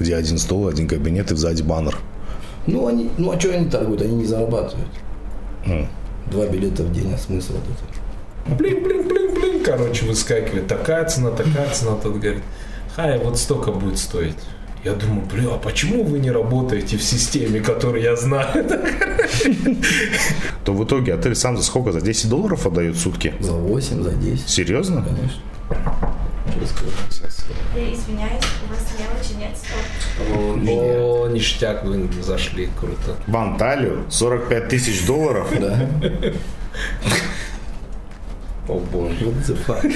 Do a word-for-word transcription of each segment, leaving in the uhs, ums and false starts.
где один стол, один кабинет и сзади баннер. Ну, они, ну а что они торгуют? Они не зарабатывают. Mm. Два билета в день, а смысл вот это? Блин, блин, блин, блин, короче, выскакивает. Такая цена, такая цена. Тот говорит, хай, вот столько будет стоить. Я думаю, блин, а почему вы не работаете в системе, которую я знаю? То в итоге отель сам за сколько? За десять долларов отдает в сутки? За восемь, за десять. Серьезно? Конечно. Я извиняюсь, у вас мелочи нет столько. О, ништяк, вы зашли, круто. В Анталию сорок пять тысяч долларов? Да. О боже. What the fuck?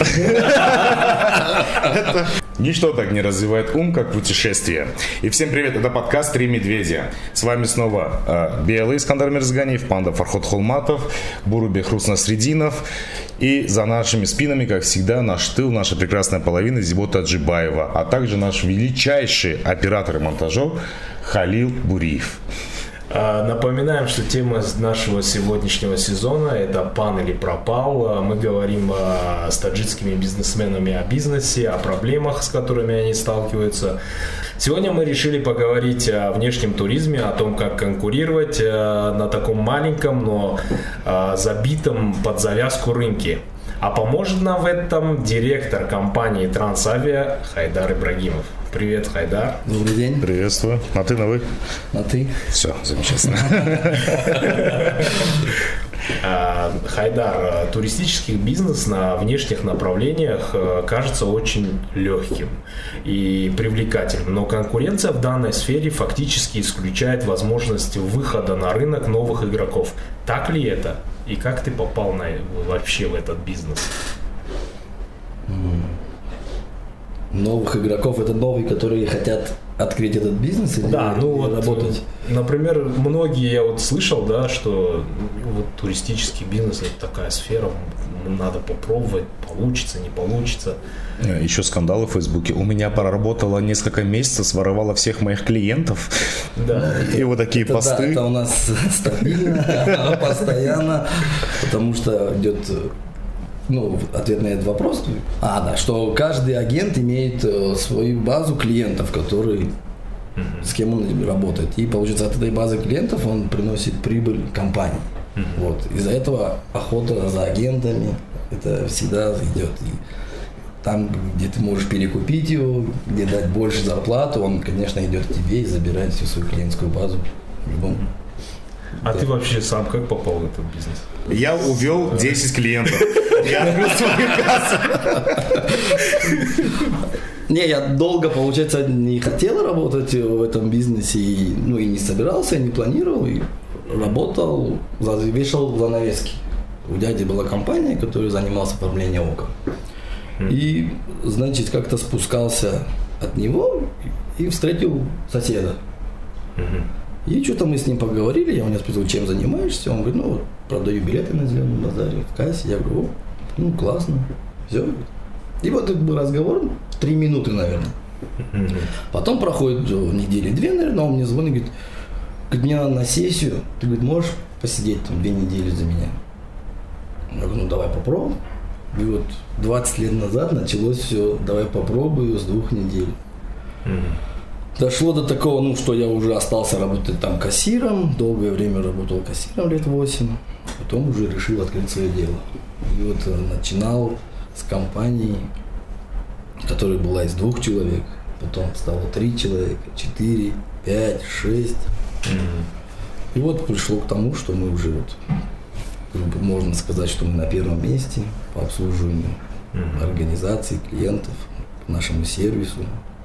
Ничто так не развивает ум, как путешествие. И всем привет, это подкаст «Три медведя». С вами снова э, Белый Искандар Мирзганиев, Панда Фархот Холматов, Буру Бехрус Насрединов. И за нашими спинами, как всегда, наш тыл, наша прекрасная половина Зибота Аджибаева, а также наш величайший оператор и монтажер Халил Буриев. Напоминаем, что тема нашего сегодняшнего сезона – это «Пан или пропал». Мы говорим с таджикскими бизнесменами о бизнесе, о проблемах, с которыми они сталкиваются. Сегодня мы решили поговорить о внешнем туризме, о том, как конкурировать на таком маленьком, но забитом под завязку рынке. А поможет нам в этом директор компании «Трансавиа» Хайдар Ибрагимов. Привет, Хайдар. Добрый день. Приветствую. На ты, на вы? На ты. Все, замечательно. Хайдар, туристический бизнес на внешних направлениях кажется очень легким и привлекательным, но конкуренция в данной сфере фактически исключает возможность выхода на рынок новых игроков. Так ли это? И как ты попал на, вообще в этот бизнес? Новых игроков — это новые, которые хотят открыть этот бизнес или да, ну вот, работать? Например, многие, я вот слышал, да, что вот туристический бизнес — это такая сфера, надо попробовать, получится, не получится. Еще скандалы в Фейсбуке. У меня проработала несколько месяцев, своровала всех моих клиентов. Да. И вот такие это, посты. Да, это у нас стабильно, постоянно, потому что идет... Ну, ответ на этот вопрос. А, да, что каждый агент имеет э, свою базу клиентов, которые, mm-hmm. с кем он работает. И, получается, от этой базы клиентов он приносит прибыль компании. Mm-hmm. Вот. Из-за этого охота за агентами, это всегда идет. И там, где ты можешь перекупить его, где дать больше зарплату, он, конечно, идет к тебе и забирает всю свою клиентскую базу в любом. А да. Ты вообще сам как попал в этот бизнес? Я увел десять клиентов. Я открыл свою кассу. Не, я долго, получается, не хотел работать в этом бизнесе, и, ну и не собирался, не планировал, и работал, вешал занавески. У дяди была компания, которая занималась оформлением окон. И, значит, как-то спускался от него и встретил соседа. И что-то мы с ним поговорили, я у него спросил, чем занимаешься, он говорит, ну вот, продаю билеты на Зеленом базаре в кассе. Я говорю, о, ну классно, все. И вот этот был разговор, три минуты, наверное. Потом проходит недели две, наверное, он мне звонит, говорит, говорит, мне надо на сессию, ты, говорит, можешь посидеть там две недели за меня? Я говорю, ну давай попробуем. И вот двадцать лет назад началось все, давай попробую с двух недель. Дошло до такого, ну, что я уже остался работать там кассиром, долгое время работал кассиром, лет восемь, потом уже решил открыть свое дело. И вот начинал с компании, которая была из двух человек, потом стало три человека, четыре, пять, шесть. Mm-hmm. И вот пришло к тому, что мы уже вот, можно сказать, что мы на первом месте по обслуживанию mm-hmm. организаций, клиентов, по нашему сервису.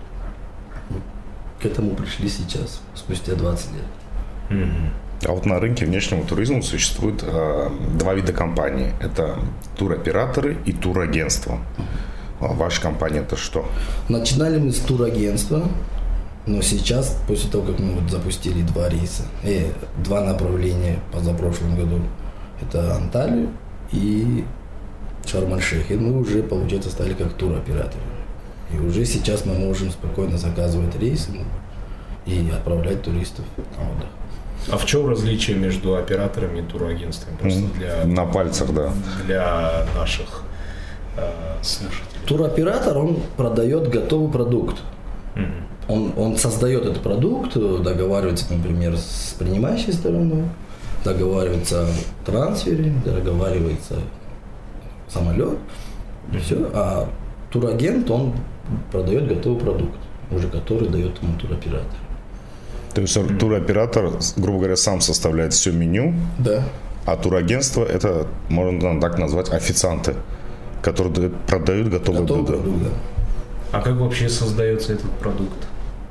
К этому пришли сейчас, спустя двадцать лет. Mm-hmm. А вот на рынке внешнего туризма существует э, два вида компаний. Это туроператоры и турагентства. А ваша компания это что? Начинали мы с турагентства, но сейчас, после того, как мы вот запустили два рейса, э, два направления позапрошлом году, это Анталия и Шарм-эль-Шейх, и мы уже, получается, стали как туроператоры. И уже сейчас мы можем спокойно заказывать рейсы и отправлять туристов на отдых. А в чем различие между операторами и турагентствами? Просто для, на пальцах, да. Для наших э, слушателей. Туроператор, он продает готовый продукт. Mm-hmm. он, он создает этот продукт, договаривается, например, с принимающей стороной, договаривается о трансфере, договаривается самолет, и все. А турагент, он продает готовый продукт, уже который дает ему туроператор. То есть mm-hmm. туроператор, грубо говоря, сам составляет все меню, да. А турагентство это, можно так назвать, официанты, которые продают готовые готовый блюда. Продукт, да. А как вообще создается этот продукт?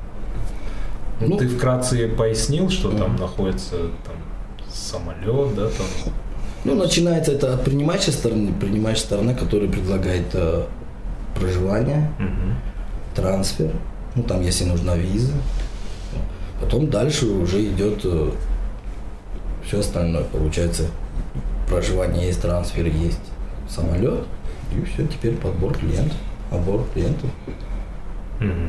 Ну, ты вкратце пояснил, что mm-hmm. там находится там, самолет, да, там. Ну, начинается это от принимающей стороны, принимающая сторона, которая предлагает э, проживание, mm-hmm. трансфер, ну там если нужна виза. Потом дальше уже идет э, все остальное, получается, проживание есть, трансфер есть, самолет, и все, теперь подбор клиентов, отбор клиентов. Mm-hmm.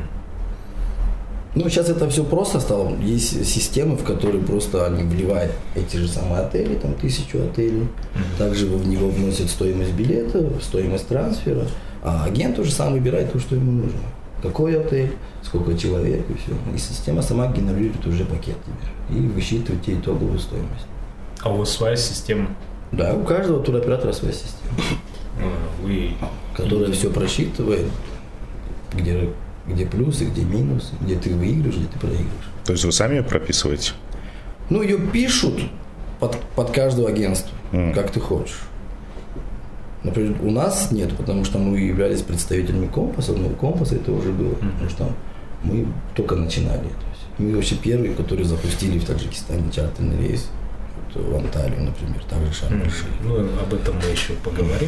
Ну, сейчас это все просто стало, есть системы, в которые просто они вливают эти же самые отели, там тысячу отелей, mm-hmm. также в него вносят стоимость билета, стоимость трансфера, а агент уже сам выбирает то, что ему нужно. Какой отель, сколько человек и все. И система сама генерирует уже пакет тебе и высчитывает тебе итоговую стоимость. А у вас своя система? Да, у каждого туроператора своя система. Вы... Которая все просчитывает, где, где плюсы, где минусы, где ты выиграешь, где ты проиграешь. То есть вы сами ее прописываете? Ну, ее пишут под, под каждое агентство, mm. как ты хочешь. Например, у нас нет, потому что мы являлись представителями Компаса, но у Компаса это уже было, mm-hmm. потому что мы только начинали. То есть мы вообще первые, которые запустили в Таджикистане чартерный рейс, вот, в Анталию, например, также Шарм-эль-Шейх. Mm-hmm. Ну, об этом мы еще поговорим.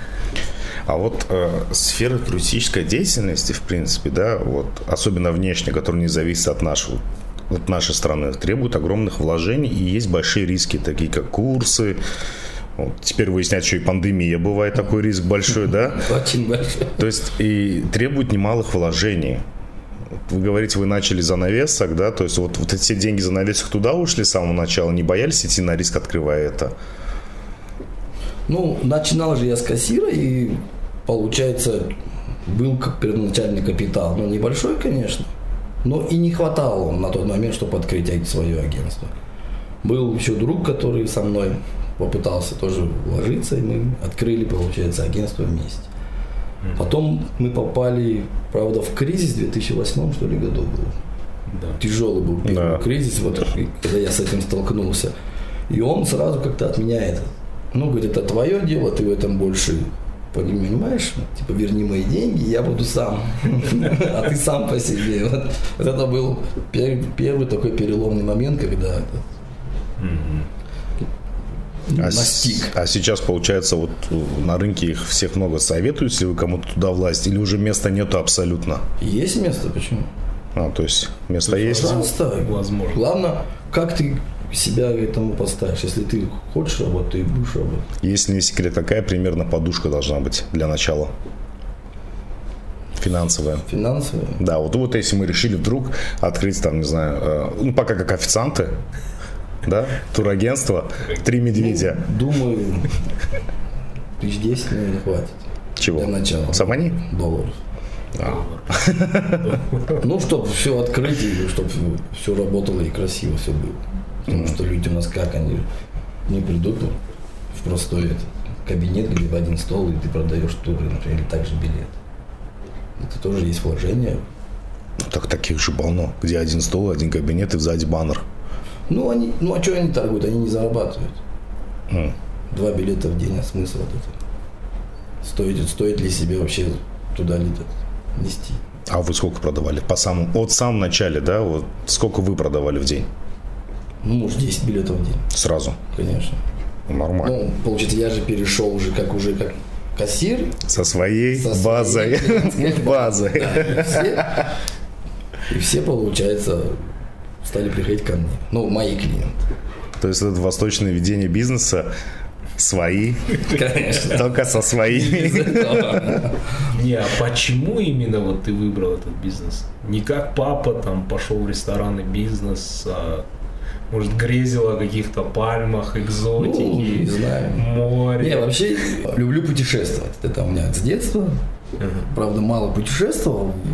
А вот э, сфера туристической деятельности, в принципе, да, вот, особенно внешне, которая не зависит от нашего, от нашей страны, требует огромных вложений и есть большие риски, такие как курсы. Вот, теперь выяснять, что и пандемия бывает, такой риск большой, да? Очень большой. То есть и требует немалых вложений. Вы говорите, вы начали за навесок, да? То есть вот, вот эти деньги за навесок туда ушли с самого начала, не боялись идти на риск, открывая это? Ну, начинал же я с кассира, и получается, был как первоначальный капитал, ну, небольшой, конечно, но и не хватало на тот момент, чтобы открыть свое агентство. Был еще друг, который со мной попытался тоже вложиться, и мы открыли, получается, агентство вместе. Потом мы попали, правда, в кризис в две тысячи восьмом, что ли, году был. Да. Тяжелый был первый да. кризис, вот, когда я с этим столкнулся. И он сразу как-то от меня это, ну, говорит, это твое дело, ты в этом больше понимаешь, типа, верни мои деньги, я буду сам, а ты сам по себе. Вот это был первый такой переломный момент, когда А, с, а сейчас, получается, вот на рынке их всех много советуют, если вы кому-то туда влазить, или уже места нету абсолютно? Есть место, почему? А, то есть место то есть, есть? Пожалуйста, возможно. Главное, как ты себя к этому поставишь. Если ты хочешь работать, ты будешь работать. Если не секрет, какая примерно подушка должна быть для начала? Финансовая. Финансовая? Да, вот, вот если мы решили вдруг открыть там, не знаю, э, ну пока как официанты, да, турагентство, три медведя. Ну, думаю, тысяч десять, наверное, хватит. Чего? Для начала. Самани? Долларов. А. Ну, чтобы все открыть, и чтобы все работало и красиво все было. Потому что люди у нас как, они не придут в простой этот кабинет, где в один стол, и ты продаешь туры, например, или также билет. Это тоже есть вложение. Так таких же полно, где один стол, один кабинет и сзади баннер. Ну, они, ну а что они торгуют? Они не зарабатывают. Mm. Два билета в день, а смысл от этого? Стоит, стоит ли себе вообще туда нести? А вы сколько продавали? По самому, от самого начала, да? Вот сколько вы продавали в день? Ну, может, десять билетов в день. Сразу? Конечно. Нормально. Ну, получается, я же перешел уже как уже как кассир. Со своей Со базой. Своей базой. Да, и, все, и все, получается, стали приходить ко мне. Ну, мои клиенты. То есть это восточное ведение бизнеса свои, конечно, только со своими. Не, а почему именно вот ты выбрал этот бизнес? Не как папа там пошел в ресторанный бизнес, а, может, грезил о каких-то пальмах, экзотике, ну, не знаю. Море. Не, вообще люблю путешествовать. Это у меня с детства. Uh-huh. Правда, мало путешествовал. Так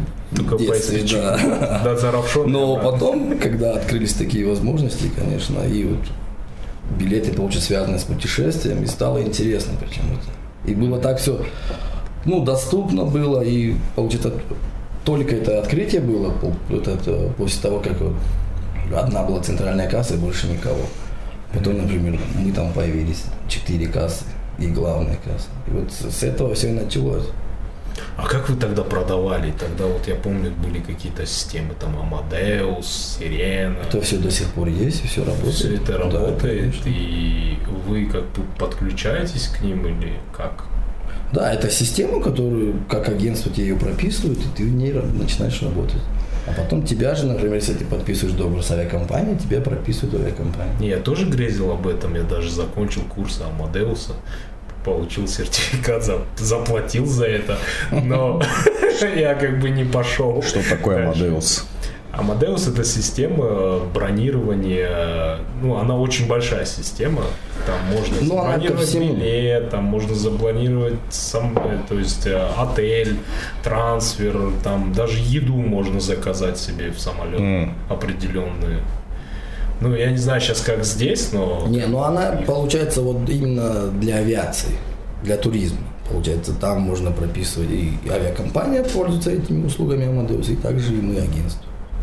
только в детстве, по да. Да, за равшон. Но да. потом, когда открылись такие возможности, конечно, и вот билеты, это очень связаны с путешествием, и стало интересно почему-то. И было так все, ну, доступно было, и, получается, только это открытие было, вот это, после того, как вот одна была центральная касса и больше никого. Потом, например, мы там появились, четыре кассы и главная касса. И вот с этого все и началось. А как вы тогда продавали? Тогда вот я помню, были какие-то системы, там Amadeus, Sirena. Это все до сих пор есть, и все работает. Все это работает, да, и вы как бы подключаетесь к ним или как? Да, это система, которую как агентство тебе ее прописывают, и ты в ней начинаешь работать. А потом тебя же, например, если ты подписываешь договор с авиакомпанией, тебя прописывают авиакомпания. Не, я тоже грезил об этом, я даже закончил курсы Амадеуса, получил сертификат, заплатил за это, но я как бы не пошел. Что такое Amadeus? Amadeus — это система бронирования, ну, она очень большая система, там можно ну, забронировать билет, там можно забронировать сам, то есть отель, трансфер, там даже еду можно заказать себе в самолет mm. определенную. Ну, я не знаю сейчас, как здесь, но... Не, ну она, получается, вот именно для авиации, для туризма. Получается, там можно прописывать, и авиакомпания пользуется этими услугами Amadeus, и также и мы, агентство.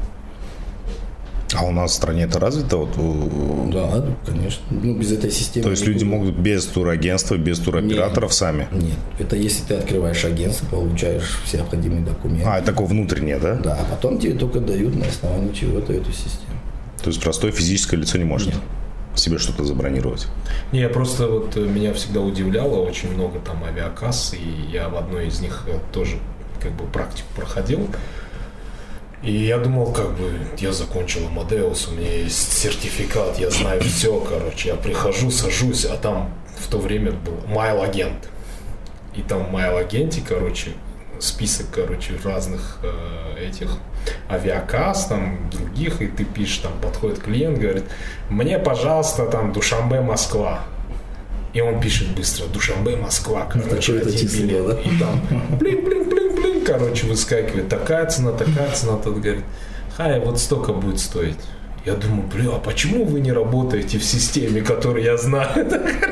А у нас в стране это развито? Вот, да, конечно. Ну, без этой системы. То есть люди никуда. могут без турагентства, без туроператоров нет, сами? Нет. Это если ты открываешь агентство, получаешь все необходимые документы. А, это такое внутреннее, да? Да, а потом тебе только дают на основании чего-то эту систему. То есть простое физическое лицо не может нет. себе что-то забронировать? Не, я просто вот меня всегда удивляло, очень много там авиакасс, и я в одной из них тоже как бы практику проходил. И я думал, как бы, я закончил Amadeus, у меня есть сертификат, я знаю все, короче. Я прихожу, сажусь, а там в то время был Mail-агент. И там в Mail-агенте, короче, список, короче, разных э, этих авиакасс, там, других, и ты пишешь, там, подходит клиент, говорит, мне, пожалуйста, там, Душанбе, Москва. И он пишет быстро, Душанбе, Москва, короче, один билет. Да? И там, блин, блин, блин, блин, короче, выскакивает, такая цена, такая цена, тот говорит, хай, вот столько будет стоить. Я думаю, блин, а почему вы не работаете в системе, которую я знаю?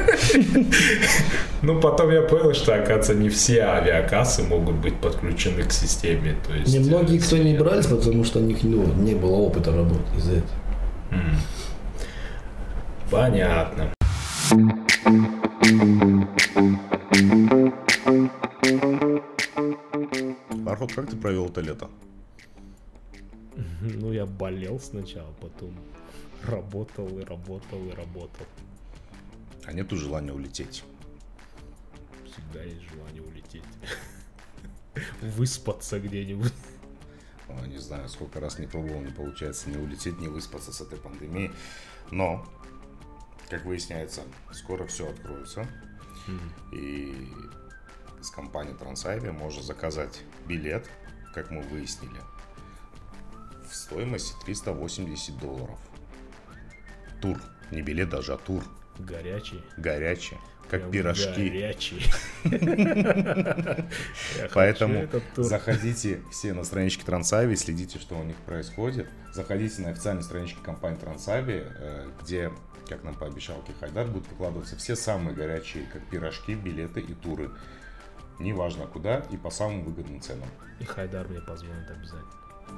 Ну, потом я понял, что, оказывается, не все авиакассы могут быть подключены к системе. Немногие кто не брались, потому что у них не было опыта работы из-за этого. Понятно. Фарход, как ты провел это лето? Ну, я болел сначала, потом работал и работал и работал. А нету желания улететь? Всегда есть желание улететь. Выспаться где-нибудь. О, не знаю, сколько раз не пробовал, не получается не улететь, не выспаться с этой пандемией. Но, как выясняется, скоро все откроется. Mm-hmm. И с компанией Трансавиа можно заказать билет, как мы выяснили, в стоимости триста восемьдесят долларов. Тур. Не билет даже, а тур. Горячий. Горячий. Как прям пирожки. Горячий. Поэтому заходите все на странички Трансавиа, следите, что у них происходит. Заходите на официальные странички компании Трансавиа, где, как нам пообещал Хайдар, будут выкладываться все самые горячие, как пирожки, билеты и туры. Неважно куда и по самым выгодным ценам. И Хайдар мне позвонит обязательно.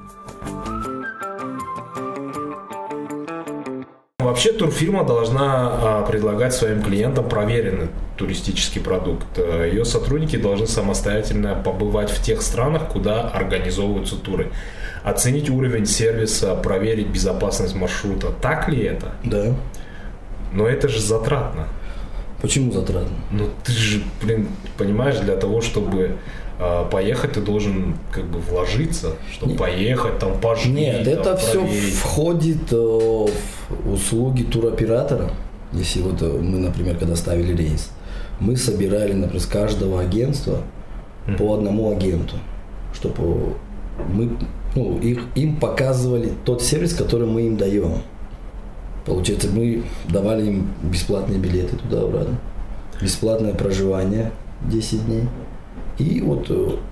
Вообще турфирма должна а, предлагать своим клиентам проверенный туристический продукт. Ее сотрудники должны самостоятельно побывать в тех странах, куда организовываются туры. Оценить уровень сервиса, проверить безопасность маршрута. Так ли это? Да. Но это же затратно. Почему затратно? Ну ты же, блин, понимаешь, для того, чтобы э, поехать, ты должен как бы вложиться, чтобы Нет. поехать, там пожить. Нет, там, это проверить. Все входит э, в услуги туроператора. Если вот мы, например, когда ставили рейс, мы собирали, например, с каждого агентства mm-hmm. по одному агенту, чтобы мы, ну, их, им показывали тот сервис, который мы им даем. Получается, мы давали им бесплатные билеты туда-обратно, бесплатное проживание десять дней. И вот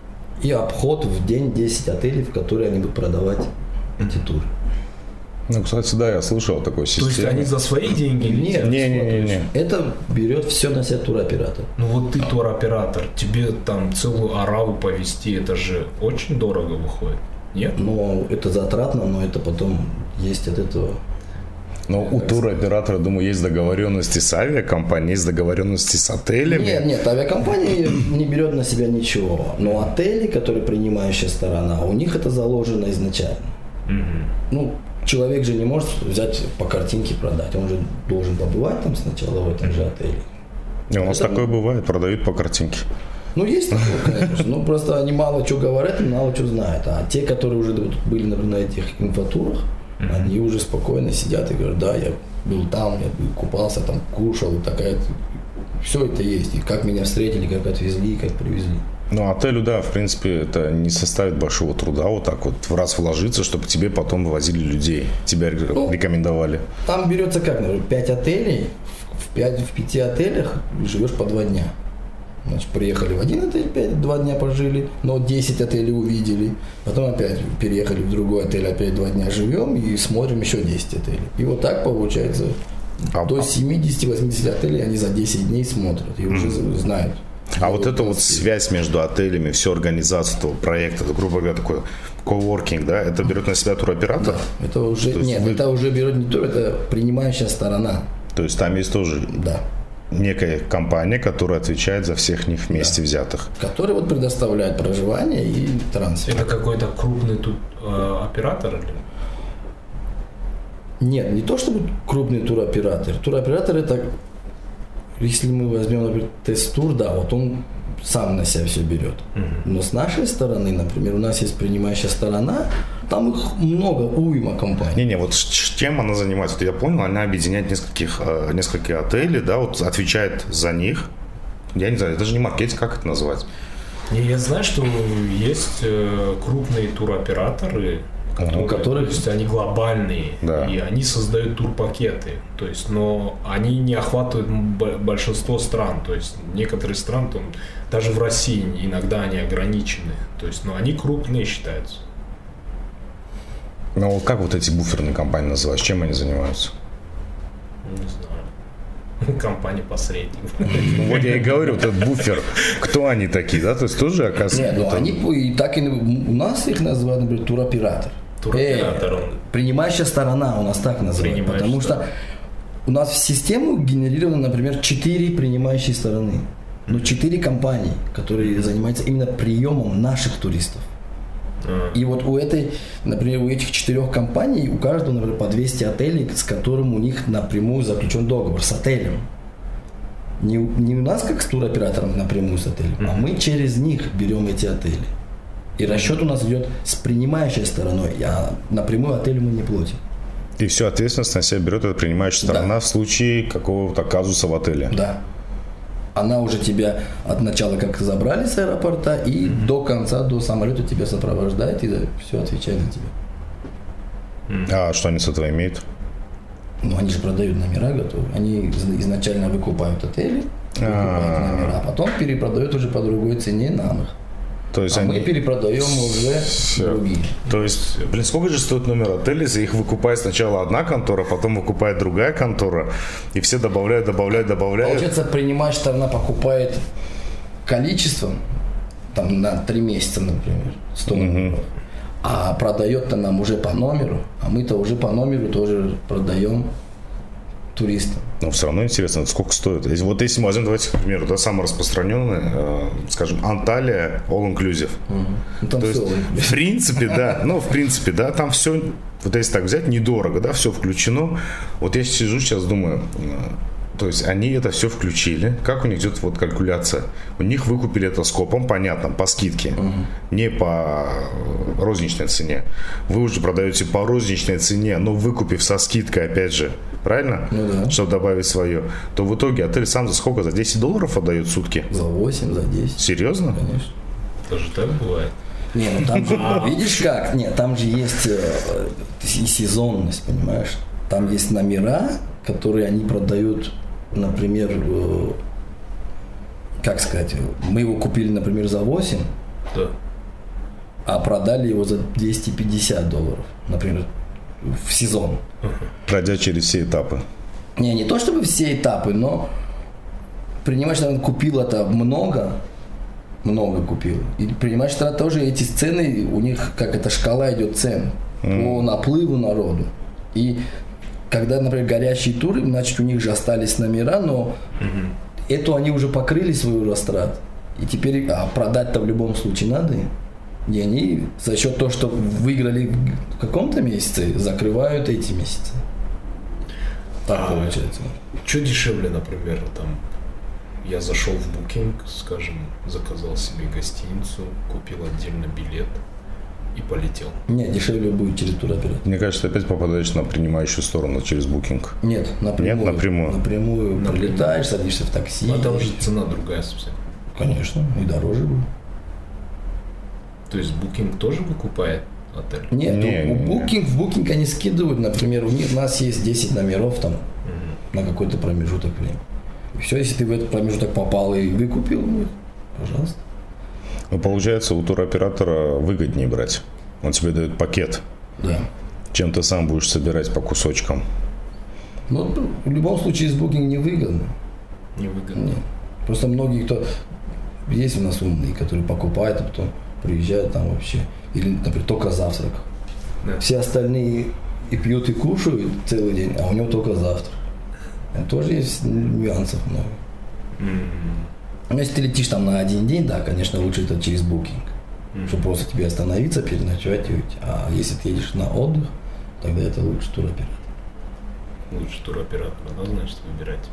и обход в день десять отелей, в которые они будут продавать эти туры. Ну, кстати, да, я слышал о такой системе. То есть они за свои деньги? Нет, не, не, не, не. Это берет все на себя туроператор. Ну вот ты туроператор, тебе там целую ораву повезти, это же очень дорого выходит, нет? Но это затратно, но это потом есть от этого. Но у туроператора, думаю, есть договоренности с авиакомпанией, есть договоренности с отелями. Нет, нет, авиакомпания не берет на себя ничего. Но отели, которые принимающая сторона, у них это заложено изначально. Угу. Ну, человек же не может взять по картинке продать. Он же должен побывать там сначала в этом же отеле. И у нас это, такое бывает, продают по картинке. Ну, есть такое, конечно. Ну, просто они мало что говорят и мало что знают. А те, которые уже были, например, на этих инфотурах, mm-hmm. они уже спокойно сидят и говорят, да, я был там, я купался там, кушал, и такая... Все это есть. И как меня встретили, как отвезли, как привезли. Ну, отелю, да, в принципе, это не составит большого труда вот так вот в раз вложиться, чтобы тебе потом возили людей, тебя ну, рекомендовали. Там берется как, например, пять отелей, в, пять, в пяти отелях живешь по два дня. Значит, приехали в один отель, пять, два дня пожили, но десять отелей увидели. Потом опять переехали в другой отель, опять два дня живем и смотрим еще десять отелей. И вот так получается. А, до семьдесят-восемьдесят отелей они за десять дней смотрят и уже mm. знают. А вот эта вот связь между отелями, всю организацию этого проекта, это, грубо говоря, такой коворкинг, да, это берет на себя туроператор? Да, это уже, нет, вы... это уже берет не тур, это принимающая сторона. То есть там есть тоже да. некая компания, которая отвечает за всех них вместе да. взятых. Которая вот предоставляет проживание и трансфер. Это какой-то крупный тут э, оператор или? Нет, не то чтобы крупный туроператор. Туроператор это, если мы возьмем, например, тест-тур, да, вот он сам на себя все берет. Uh-huh. Но с нашей стороны, например, у нас есть принимающая сторона, там их много, уйма компаний. Не-не, вот чем она занимается? Вот я понял, она объединяет нескольких, несколько отелей, да, вот отвечает за них. Я не знаю, это же не маркетинг, как это назвать? Не, я знаю, что есть крупные туроператоры, которые, которых... то есть они глобальные, да. и они создают турпакеты, то есть, но они не охватывают большинство стран, то есть некоторые страны, там, даже в России иногда они ограничены, то есть, но они крупные считаются. Ну как вот эти буферные компании называются, чем они занимаются? Не знаю. Компания-посредник. Ну, вот я и говорю, вот этот буфер, кто они такие, да, то есть тоже оказывается... Нет, ну они и так и у нас их называют, например, туроператор. Туроператор. Э, принимающая сторона у нас так называют, потому что у нас в систему генерировано, например, четыре принимающие стороны. Ну, четыре компании, которые занимаются именно приемом наших туристов. И вот у этой, например, у этих четырех компаний, у каждого, например, по двести отелей, с которым у них напрямую заключен договор с отелем. Не, не у нас, как с туроператором напрямую с отелем, mm-hmm. а мы через них берем эти отели. И расчет у нас идет с принимающей стороной, а напрямую отелю мы не платим. И всю ответственность на себя берет эта принимающая сторона да. в случае какого-то казуса в отеле. Да. Она уже тебя от начала как забрали с аэропорта и mm-hmm. до конца, до самолета тебя сопровождает и все отвечает за тебя. Mm-hmm. А что они с этого имеют? Ну, они же продают номера готовые. Они изначально выкупают отели, выкупают номера, а потом перепродают уже по другой цене нам их. То есть а они... мы перепродаем уже Все. другие. То есть, блин, сколько же стоит номер отеля, если их выкупает сначала одна контора, потом выкупает другая контора, и все добавляют, добавляют, добавляют. Получается, принимающая сторона покупает количеством, там на три месяца, например, сто номеров, угу. а продает-то нам уже по номеру, а мы-то уже по номеру тоже продаем туристам. Но все равно интересно, сколько стоит. Вот если мы возьмем, давайте, к примеру, да, самый распространенный, э, скажем, Анталия All Inclusive. Угу. Ну, там То все есть, в принципе, да, ну, в принципе, да, там все, вот если так взять, недорого, да, все включено. Вот я сижу сейчас, думаю, то есть они это все включили. Как у них идет вот калькуляция? У них выкупили это скопом, понятно, по скидке, угу. не по розничной цене. Вы уже продаете по розничной цене, но выкупив со скидкой, опять же, правильно? Ну да. Чтобы добавить свое. То в итоге отель сам за сколько? За десять долларов отдает сутки? За восемь, за десять. Серьезно? Конечно. Тоже так бывает. Не, ну там же, видишь как? Нет, там же есть э, и сезонность, понимаешь? Там есть номера, которые они продают, например, э, как сказать, мы его купили, например, за восемь, да. а продали его за двести пятьдесят долларов, например, в сезон. Пройдя через все этапы. Не, не то чтобы все этапы, но принимаешь, что он купил это много, много купил. И принимаешь, что тоже эти цены, у них как эта шкала идет цен mm. по наплыву народу. И когда, например, горящие туры, значит, у них же остались номера, но mm-hmm. эту они уже покрыли свою растрат. И теперь а продать-то в любом случае надо. И они за счет того, что выиграли в каком-то месяце, закрывают эти месяцы. Так а получается. Что дешевле, например, там, я зашел в Booking, скажем, заказал себе гостиницу, купил отдельно билет и полетел. Нет, дешевле будет через туроператор. Мне кажется, ты опять попадаешь на принимающую сторону через Booking. Нет, напрямую. Нет, напрямую. Напрямую, напрямую. Прилетаешь, садишься в такси. А там же цена другая совсем. Конечно, и дороже будет. То есть Booking тоже выкупает отель? Нет, не, у не, Booking, в Booking они скидывают, например, у них у нас есть десять номеров там угу. на какой-то промежуток времени. И все, если ты в этот промежуток попал и выкупил, ну, пожалуйста. Ну, получается, у туроператора выгоднее брать. Он тебе дает пакет. Да. Чем ты сам будешь собирать по кусочкам. Ну, в любом случае с Booking не выгодно. Не выгодно. Нет. Просто многие, кто... Есть у нас умные, которые покупают, а потом приезжают там вообще. Или, например, только завтрак. Да. Все остальные и пьют, и кушают целый день, а у него только завтрак. Тоже есть нюансов много. Mm-hmm. Но если ты летишь там на один день, да, конечно, лучше это через Booking. Mm-hmm. Чтобы просто тебе остановиться, переночевать и уйти. А если ты едешь на отдых, тогда это лучше туроператор. Лучше туроператора, да, значит, выбирать.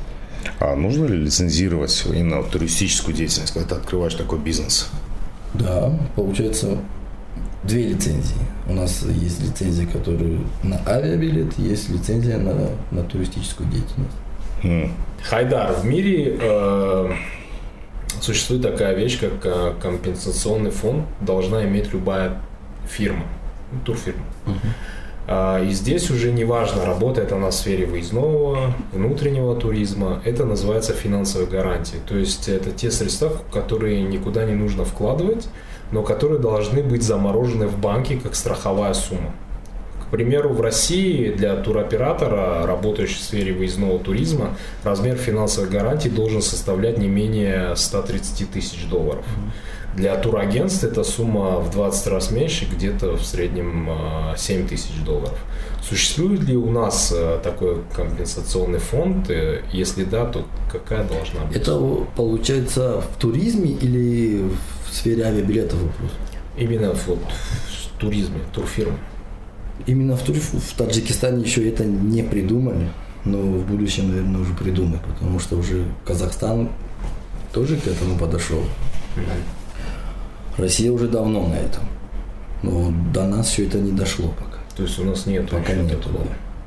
А нужно ли лицензировать именно туристическую деятельность, когда ты открываешь такой бизнес? Да, получается две лицензии. У нас есть лицензия, которая на авиабилет, есть лицензия на, на туристическую деятельность. Mm. Хайдар, в мире э, существует такая вещь, как э, компенсационный фонд должна иметь любая фирма, турфирма. Uh-huh. И здесь уже не важно, работает она в сфере выездного, внутреннего туризма. Это называется финансовой гарантией. То есть это те средства, которые никуда не нужно вкладывать, но которые должны быть заморожены в банке как страховая сумма. К примеру, в России для туроператора, работающего в сфере выездного туризма, размер финансовой гарантии должен составлять не менее сто тридцать тысяч долларов. Для турагентств эта сумма в двадцать раз меньше, где-то в среднем семь тысяч долларов. Существует ли у нас такой компенсационный фонд? Если да, то какая должна быть? Это получается в туризме или в сфере авиабилетов вопрос? Именно в, вот, в туризме, турфирмы. Именно в, тур... в Таджикистане еще это не придумали, но в будущем, наверное, уже придумают, потому что уже Казахстан тоже к этому подошел. Mm-hmm. Россия уже давно на этом, но до нас все это не дошло пока. То есть у нас нет пока нет этого.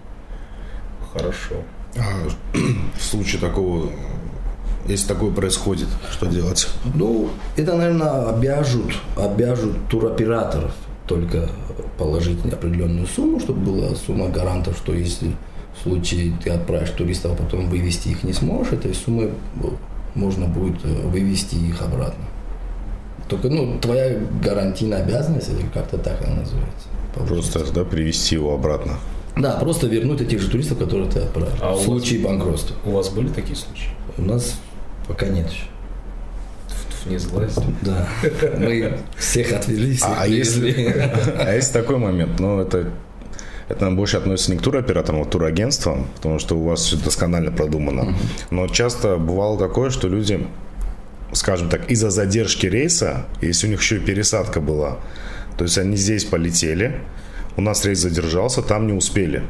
Хорошо. А в случае такого, если такое происходит, что делать? Ну, это, наверное, обяжут, обяжут туроператоров только положить определенную сумму, чтобы была сумма гарантов, что если в случае ты отправишь туристов, а потом вывести их не сможешь, этой суммой можно будет вывести их обратно. Только, ну, твоя гарантийная обязанность, или как-то так она называется. Получится. Просто, да, привести его обратно. Да, просто вернуть этих же туристов, которые ты отправил. А в случае вас, банкротства. У вас были такие случаи? У нас пока нет еще. Не сглазить. Да. Мы всех отвели, всех а, если, а есть такой момент, ну, это, это больше относится не к туроператорам, а к турагентствам, потому что у вас все досконально продумано. Uh-huh. Но часто бывало такое, что люди, скажем так, из-за задержки рейса, если у них еще и пересадка была, то есть они здесь полетели, у нас рейс задержался, там не успели.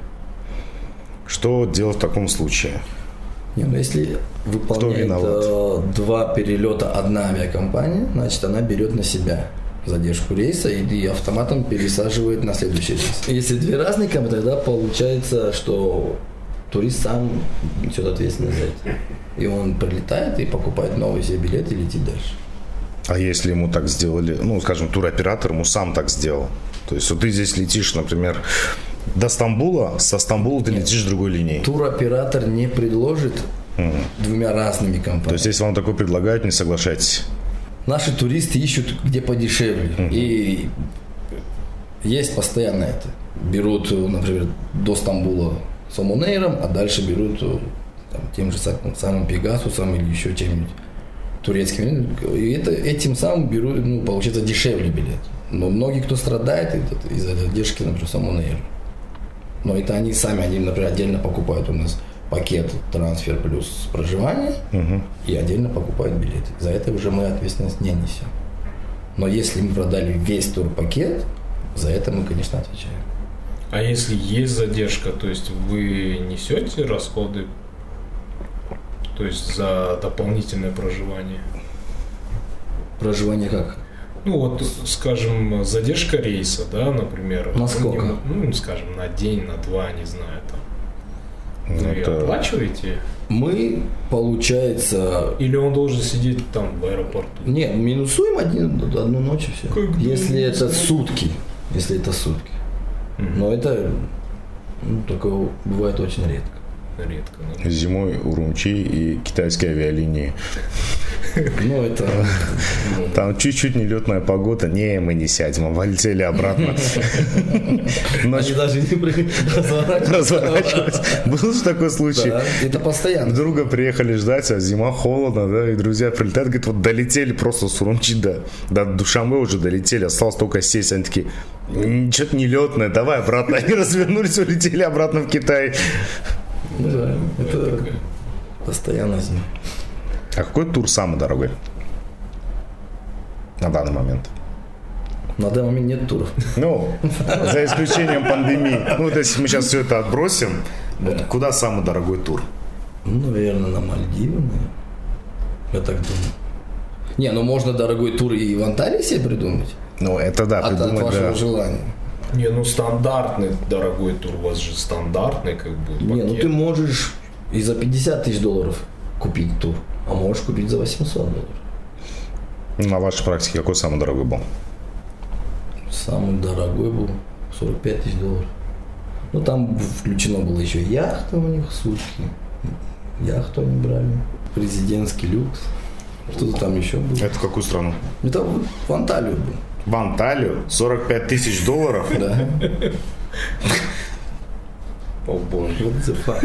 Что делать в таком случае? Не, ну если выполняет э, два перелета одна авиакомпания, значит она берет на себя задержку рейса и, и автоматом пересаживает на следующий рейс. Если две разные компании, тогда получается, что турист сам несет ответственность за это. И он прилетает и покупает новый себе билет и летит дальше. А если ему так сделали, ну, скажем, туроператор ему сам так сделал? То есть вот ты здесь летишь, например, до Стамбула, со Стамбула ты Нет. летишь другой линией. Туроператор не предложит mm. двумя разными компаниями. То есть если вам такое предлагают, не соглашайтесь? наши туристы ищут где подешевле. Mm-hmm. И есть постоянно это. Берут, например, до Стамбула с Омонейром, а дальше берут там, тем же самым Пегасусом или еще чем-нибудь турецким. И это, этим самым берут, ну, получается, дешевле билет. Но многие, кто страдает из-за задержки, например, с Омонейром. Но это они сами, они, например, отдельно покупают у нас пакет трансфер плюс проживание, угу. и отдельно покупают билеты. За это уже мы ответственность не несем. Но если мы продали весь турпакет, за это мы, конечно, отвечаем. А если есть задержка, то есть вы несете расходы, то есть за дополнительное проживание? Проживание как? Ну вот, скажем, задержка рейса, да, например. На сколько? Ну, скажем, на день, на два, не знаю, там. Вы это... оплачиваете? Мы, получается... Или он должен сидеть там в аэропорту? Не, минусуем один, одну ночь и все. Как если это сутки. Если это сутки. Mm-hmm. Но это ну, такое бывает очень редко. Редко, да. Зимой Урумчи и китайские авиалинии. Ну, это... Там чуть-чуть нелетная погода. Не, мы не сядем, а полетели обратно. Они даже не разворачивались. Был же такой случай. Это постоянно. Друга приехали ждать, а зима холодно, да, и друзья прилетают, говорят, вот долетели просто с Урумчи до, до Душанбе уже долетели, осталось только сесть. Они такие, что-то нелетное, давай обратно. Они развернулись, улетели обратно в Китай. Ну да, это постоянно зима. А какой тур самый дорогой на данный момент? На данный момент нет туров. Ну, за исключением пандемии. Ну, вот если мы сейчас все это отбросим, да. Вот куда самый дорогой тур? Ну, наверное, на Мальдивы, наверное. Я так думаю. Не, ну можно дорогой тур и в Анталии себе придумать. Ну, это да, от, придумать, от вашего да. желания. Не, ну стандартный дорогой тур, у вас же стандартный как бы пакет. Не, ну ты можешь и за пятьдесят тысяч долларов купить тур, а можешь купить за восемьсот долларов. На вашей практике какой самый дорогой был? Самый дорогой был сорок пять тысяч долларов. Ну там включено было еще яхта у них, сутки. Яхту они брали, президентский люкс. Что-то там еще было. Это в какую страну? Это в Анталию был. В Анталию? сорок пять тысяч долларов? Да. О боже. What the fuck?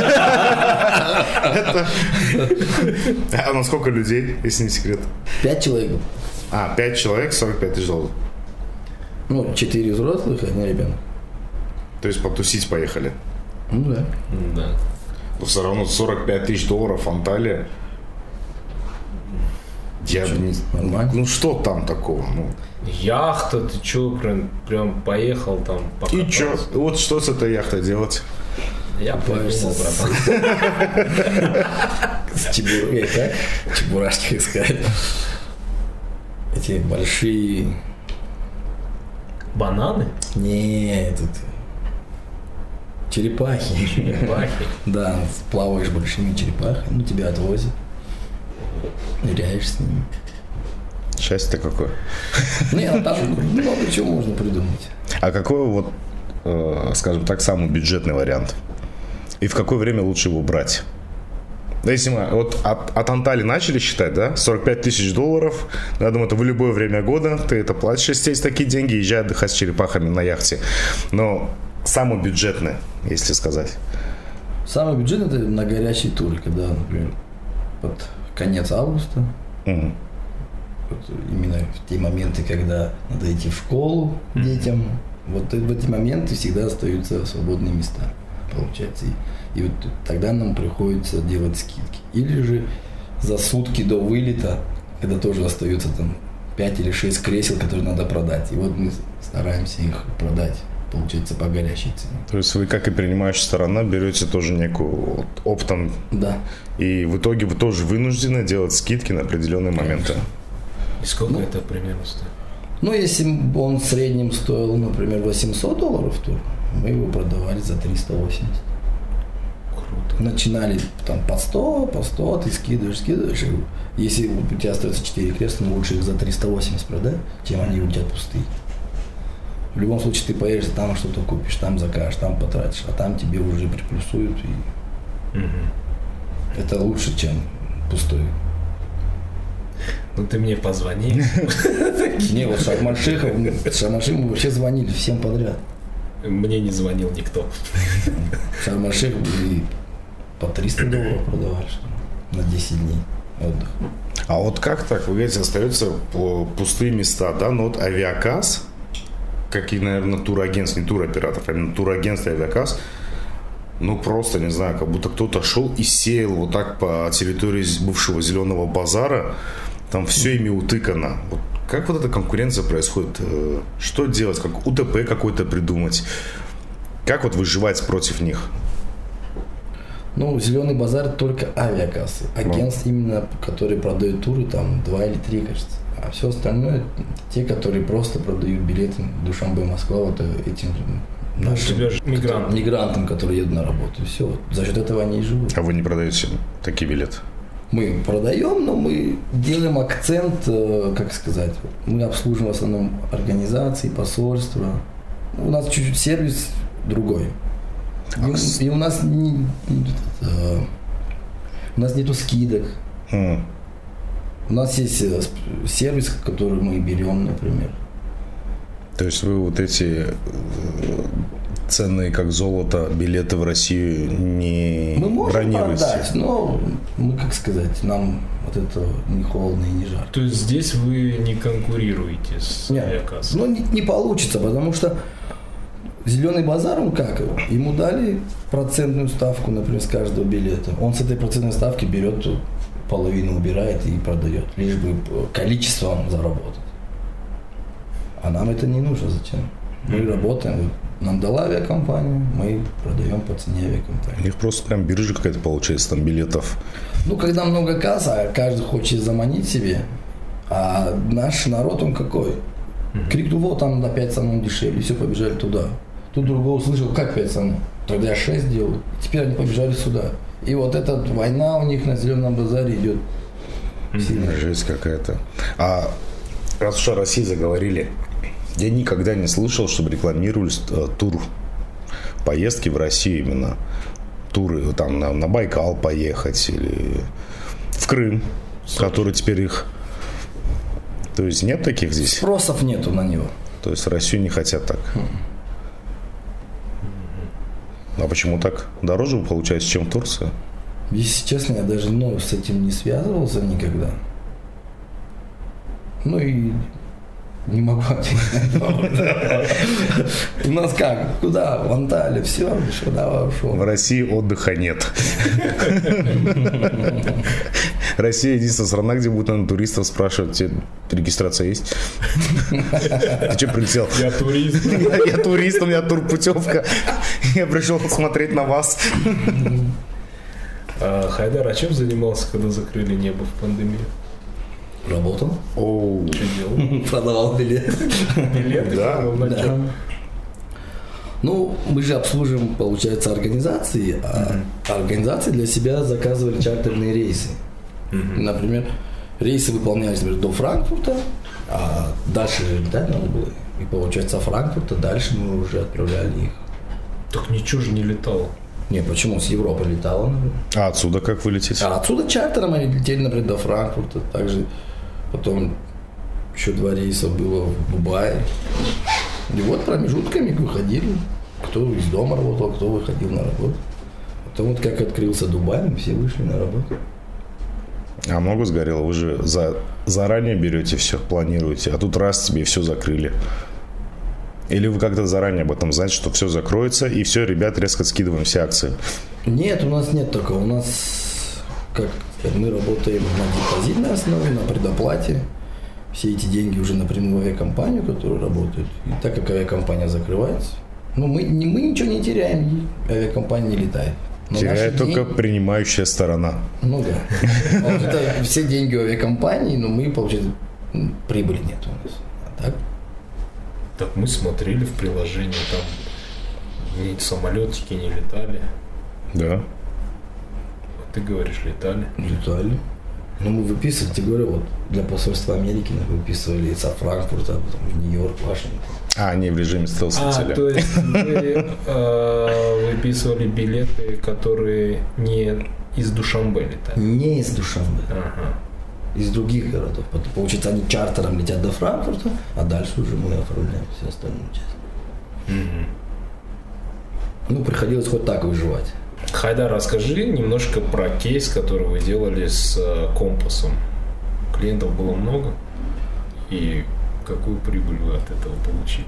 А на сколько людей, если не секрет? Пять человек. А, пять человек, сорок пять тысяч долларов. Ну, четыре взрослых, один ребенок. То есть потусить поехали? Ну да. Да. Но все равно сорок пять тысяч долларов Анталия. Я бы не... Нормально. Ну что там такого? Ну. Яхта, ты чё, прям, прям поехал там покататься? И чё? Вот что с этой яхтой делать? Я придумал, братан. С чебурашкой, как? Чебурашки, как сказать. Эти большие... Бананы? Не, тут... Черепахи. Черепахи? Да, плаваешь большими черепахами, ну тебя отвозят. Ныряешь с ними. Счастье какое. Не, ну там много чего можно придумать. А какой вот, э, скажем так, самый бюджетный вариант? И в какое время лучше его брать? Да, если мы вот от, от Анталии начали считать, да, сорок пять тысяч долларов, я думаю, это в любое время года ты это платишь, если есть такие деньги, езжай отдыхать с черепахами на яхте. Но самый бюджетный, если сказать. Самый бюджетный — это на горячие туры, когда, например, под конец августа, Mm. вот именно в те моменты, когда надо идти в школу mm. детям, вот в эти моменты всегда остаются свободные места, получается. И, и вот тогда нам приходится делать скидки. Или же за сутки до вылета, когда тоже остается там пять или шесть кресел, которые надо продать. И вот мы стараемся их продать, получается, по горячей цене. То есть вы, как и принимающая сторона, берете тоже некую вот, оптом. Да. И в итоге вы тоже вынуждены делать скидки на определенные моменты. И сколько ну, это примерно стоит? Ну, если бы он в среднем стоил, например, восемьсот долларов тур, мы его продавали за триста восемьдесят. Круто. Начинали там по сто, по сто, ты скидываешь, скидываешь. И если у тебя остается четыре кресла, ну, лучше их за триста восемьдесят продать, чем они у тебя пустые. В любом случае ты поедешь, там что-то купишь, там закажешь, там потратишь, а там тебе уже приплюсуют. И... Угу. Это лучше, чем пустой. Ну ты мне позвони. Не, вот Шарм-эль-Шейх, Шарм-эль-Шейх мы вообще звонили всем подряд. Мне не звонил никто. Шарм-эль-Шейх были по триста долларов продавали, что ли, на десять дней отдыха. А вот как так, вы говорите, остаются пустые места, да? Ну вот авиакас, как и, наверное, турагентств, не туроператоров, а именно турагентств и авиакас, ну просто, не знаю, как будто кто-то шел и сеял вот так по территории бывшего Зеленого базара, там все ими утыкано. Вот как вот эта конкуренция происходит? Что делать? Как УТП какой-то придумать? Как вот выживать против них? Ну, Зеленый базар только авиакассы. Агентств ну. именно, которые продают туры, там два или три, кажется. А все остальное, те, которые просто продают билеты Душанбе, Москва, вот этим нашим мигрантам. мигрантам, которые едут на работу. Все, вот, за счет этого они и живут. А вы не продаете такие билеты? Мы продаем, но мы делаем акцент, как сказать, мы обслуживаем в основном организации, посольства. У нас чуть-чуть сервис другой. И, и у нас не, э, у нас нету скидок. Mm. У нас есть сервис, который мы берем, например. То есть вы вот эти ценные, как золото, билеты в Россию не мы можем бронируете? Продать, но мы, как сказать, нам от этого не холодно и не жарко. То есть здесь вы не конкурируете с авиакассой? Ну, не, не получится, потому что Зеленый базар, он как? Ему дали процентную ставку, например, с каждого билета. Он с этой процентной ставки берет, половину убирает и продает, лишь бы количеством заработать. А нам это не нужно. Зачем? Мы mm-hmm. работаем, нам дала авиакомпания, мы продаем по цене авиакомпании. У них просто прям биржа какая-то получается, там билетов. Ну, когда много касс, а каждый хочет заманить себе, а наш народ, он какой? Mm-hmm. Крикнул, вот там на пять самым дешевле, все, побежали туда. Тут другого услышал, как пять самым? Тогда я шесть делаю. Теперь они побежали сюда. И вот эта война у них на Зеленом базаре идет. Mm-hmm. Жесть какая-то. А раз уж о России заговорили, я никогда не слышал, чтобы рекламировались э, тур поездки в Россию именно. Туры там на, на Байкал поехать или в Крым, Сочи. Который теперь их... То есть нет таких здесь? Спросов нету на него. То есть в Россию не хотят так? Mm-hmm. А почему так? Дороже получается, чем в Турции? Если честно, я даже ну, с этим не связывался никогда. Ну и не могу ответить. У нас как? Куда? В Анталию. Все, сюда ушел. В России отдыха нет. Россия единственная страна, где будут, наверное, туристов спрашивать, тебе регистрация есть? Ты что прилетел? Я турист. Я турист, у меня турпутевка. Я пришел посмотреть на вас. Хайдар, а чем занимался, когда закрыли небо в пандемию? Работал. Оу. Что делал? Продавал билеты. Билеты? Да. да. Ну, мы же обслуживаем, получается, организации, а mm-hmm. организации для себя заказывали чартерные рейсы. Mm-hmm. Например, рейсы выполнялись, например, до Франкфурта, а дальше летать надо было. И, получается, Франкфурта дальше мы уже отправляли их. Так ничего же не летало. Не, почему? С Европы летало, например. А отсюда как вы летите? А отсюда чартером они летели, например, до Франкфурта. Также потом еще два рейса было в Дубае. И вот промежутками выходили. Кто из дома работал, кто выходил на работу. Потом вот как открылся Дубай, мы все вышли на работу. А много сгорело? Вы же за, заранее берете все, планируете, а тут раз тебе все закрыли. Или вы как-то заранее об этом знаете, что все закроется, и все, ребят, резко скидываем все акции? Нет, у нас нет такого. У нас, как сказать, мы работаем на депозитной основе, на предоплате. Все эти деньги уже напрямую в авиакомпанию, которая работает. И так как авиакомпания закрывается, ну, мы, не, мы ничего не теряем, авиакомпания не летает. Но теряет только деньги... принимающая сторона. Ну да. Это все деньги у авиакомпании, но мы, получается, прибыли нет у нас. А так? Так мы смотрели в приложении, там ни самолетики не летали. Да. А ты говоришь, летали? Летали. Ну, мы выписывали, тебе говорю, вот для посольства Америки мы выписывали со Франкфурта, потом в Нью-Йорк, Вашингтон. А, не в режиме стелс-летели. А, то есть вы э, выписывали билеты, которые не из Душанбе летали? Не из Душанбе. Ага. из других городов. Получается, они чартером летят до Франкфурта, а дальше уже мы оформляем всю остальную часть. Mm-hmm. Ну, приходилось хоть так выживать. Хайдар, расскажи немножко про кейс, который вы делали с Компасом. Клиентов было много, и какую прибыль вы от этого получили?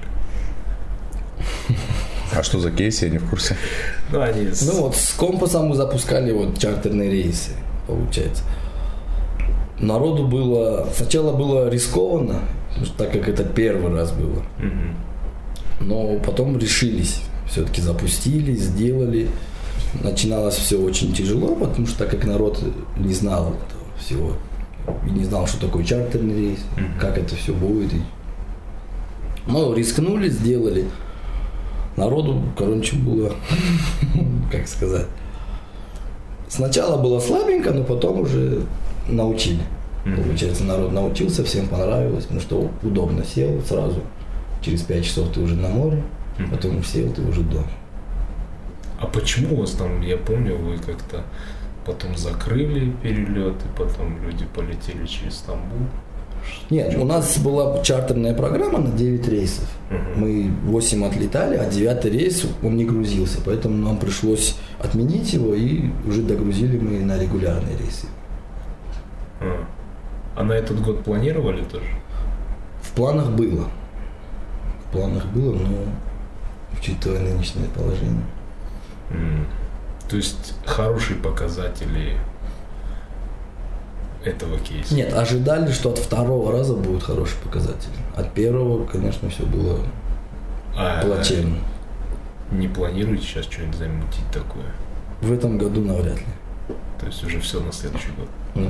А что за кейс, я не в курсе. Ну, они... ну вот с Компасом мы запускали вот чартерные рейсы, получается. Народу было, сначала было рискованно, так как это первый раз было. Mm-hmm. Но потом решились, все-таки запустили, сделали. Начиналось все очень тяжело, потому что так как народ не знал этого всего. И не знал, что такое чартерный рейс, mm-hmm. как это все будет. Но рискнули, сделали. Народу, короче, было, как сказать, сначала было слабенько, но потом уже научили. Mm-hmm. Получается, народ научился, всем понравилось, потому что удобно сел сразу. Через пять часов ты уже на море, mm-hmm. потом сел, ты уже дома. А почему у вас там, я помню, вы как-то потом закрыли перелет, и потом люди полетели через Стамбул? Нет, у нас была чартерная программа на девять рейсов. Uh-huh. Мы восемь отлетали, а девятый рейс, он не грузился, поэтому нам пришлось отменить его, и уже догрузили мы на регулярные рейсы. Uh-huh. А на этот год планировали тоже? В планах было. В планах было, но учитывая нынешнее положение. Mm. То есть хорошие показатели этого кейса? Нет, ожидали, что от второго раза будут хорошие показатели. От первого, конечно, все было а, плачевно. Не планируете сейчас что-нибудь замутить такое? В этом году навряд ли. То есть уже все на следующий год? Да.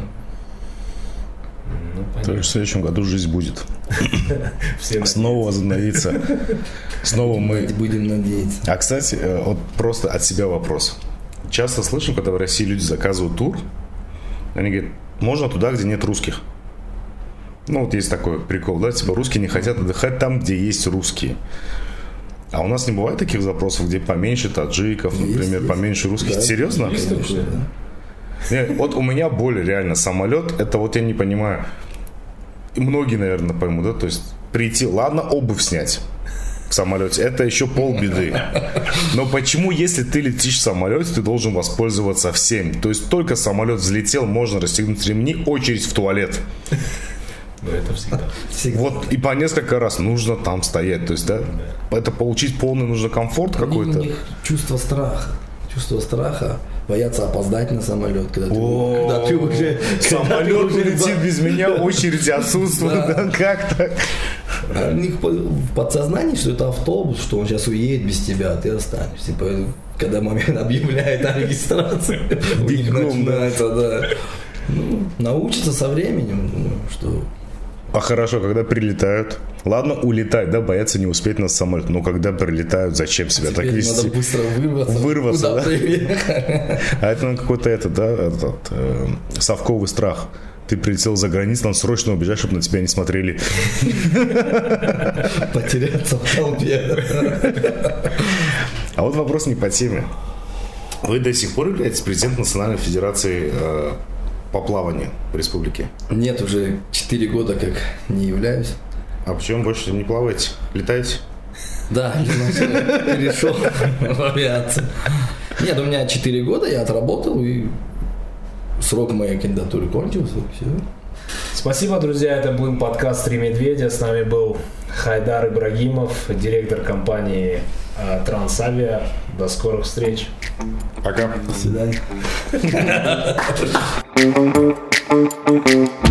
Ну, то есть в следующем году жизнь будет. Снова возобновится. Снова мы... Будем надеяться. А, кстати, вот просто от себя вопрос. Часто слышим, когда в России люди заказывают тур, они говорят, можно туда, где нет русских. Ну, вот есть такой прикол, да, типа русские не хотят отдыхать там, где есть русские. А у нас не бывает таких запросов, где поменьше таджиков, есть, например, есть. Поменьше русских. Да, серьезно? Есть, конечно, да. Нет, вот у меня боль реально. Самолет, это вот я не понимаю. И многие, наверное, поймут, да, то есть прийти, ладно, обувь снять в самолете, это еще полбеды. Но почему, если ты летишь в самолете, ты должен воспользоваться всем? То есть только самолет взлетел, можно расстегнуть ремни, очередь в туалет. Но это всегда. всегда. Вот и по несколько раз нужно там стоять. То есть, да, да. Это получить полный нужно комфорт какой-то. У них чувство страха. Чувство страха. Боятся опоздать на самолет, когда ты, когда ты уже... Самолет улетит без меня, очереди отсутствуют, да. Да, как так? У них в подсознании, что это автобус, что он сейчас уедет без тебя, а ты останешься. Поэтому, когда момент объявляет о регистрации, у них начинается, да. Ну, научатся со временем, что... А хорошо, когда прилетают? Ладно, улетать, да, боятся не успеть на самолет. Но когда прилетают, зачем себя так вести? Надо быстро вырваться. Вырваться, да? А это ну, какой-то это, да, этот, э, совковый страх. Ты прилетел за границу, надо срочно убежать, чтобы на тебя не смотрели. Потеряться в толпе. А вот вопрос не по теме. Вы до сих пор являетесь президентом Национальной Федерации э, по плаванию в республике? Нет, уже четыре года как не являюсь. А почему больше не плаваете? Летаете? Да, перешел в авиацию. Нет, у меня четыре года, я отработал, и срок моей кандидатуры кончился. Все. Спасибо, друзья. Это был подкаст «Три медведя». С нами был Хайдар Ибрагимов, директор компании Трансавиа. До скорых встреч. Пока. До свидания.